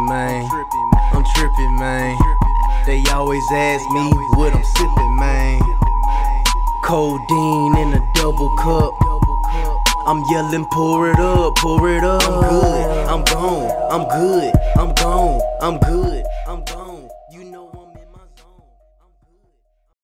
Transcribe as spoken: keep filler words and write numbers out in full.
man. I'm tripping, man. They always ask me what I'm sipping, man. Codeine in a double cup. I'm yelling, pour it up, pour it up. I'm good, I'm gone, I'm good, I'm gone, I'm good, I'm gone.